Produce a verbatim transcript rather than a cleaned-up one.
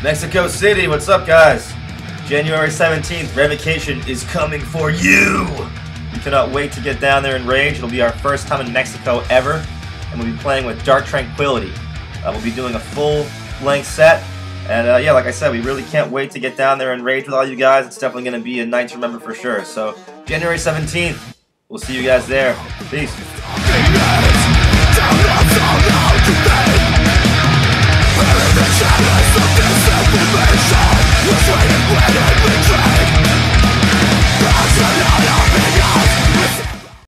Mexico City, what's up, guys? January seventeenth, Revocation is coming for you! We cannot wait to get down there and rage. It'll be our first time in Mexico ever, and we'll be playing with Dark Tranquillity. Uh, we'll be doing a full-length set, and uh, yeah, like I said, we really can't wait to get down there and rage with all you guys. It's definitely going to be a night to remember for sure. So, January seventeenth, we'll see you guys there. Peace.